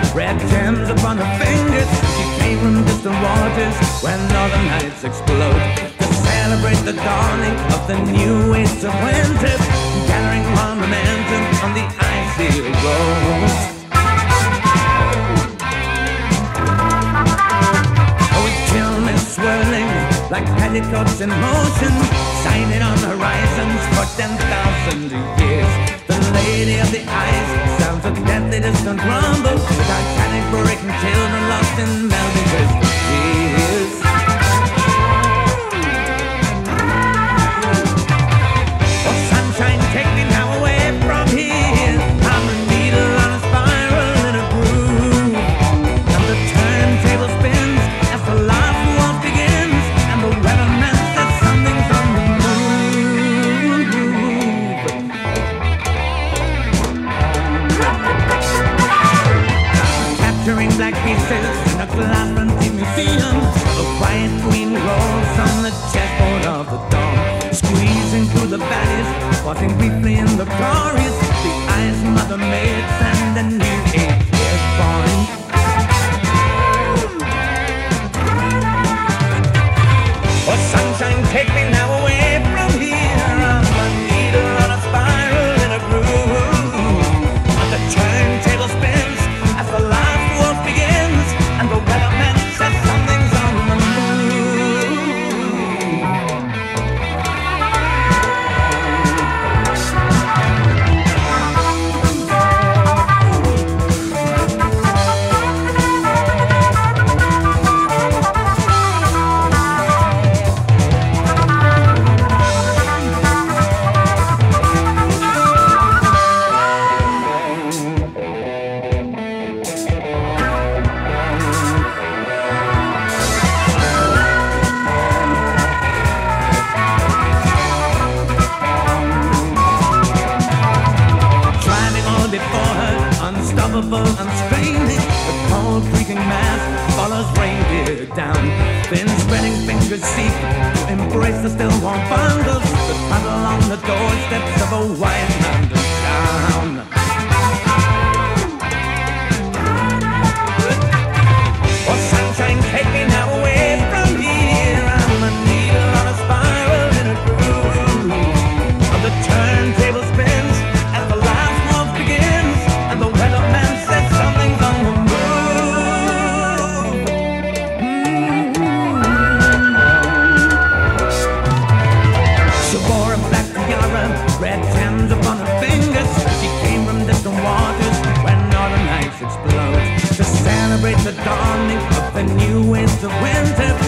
red gems upon her fingers. She came from distant waters where northern lights explode to celebrate the dawning of the new age of winter, gathering on momentum on the icy roads. Oh, it killed me swirling like petticoats in motion, shining on horizons for 10,000 years. The lady of the ice sounds a deadly distant rumble, Titanic breaking children lost in melting crystal tears. Oh, sunshine, take me now away from here. I'm a needle on a spiral in a groove, and the turntable spins as the last waltz begins, and the weatherman says something's on the move. Capturing black pieces in a glass-fronted museum, a quiet queen rolls on the chessboard of the dawn, squeezing through the valleys, pausing briefly in the chorus. The ice mother mates and the new age is born. Oh, sunshine, take me now away from here. I'm a needle on a spiral in a groove. The turntable spins as the last waltz begins, and the weatherman says something's on the move. Driving all before her, unstoppable, unstraining, the cold creaking mass follows reindeer down. Thin spreading fingers seek to embrace the still warm bundles that paddle on the doorsteps of a white mountain town. Oh, sunshine, take me now away from here. I'm a needle on a spiral in a groove. Oh, the turntable spins as the last waltz begins, and the weatherman says something's on the move. She wore a black tiara, red gems upon her fingers. She came from distant waters where northern lights explode to celebrate the dawning of the new age of winter,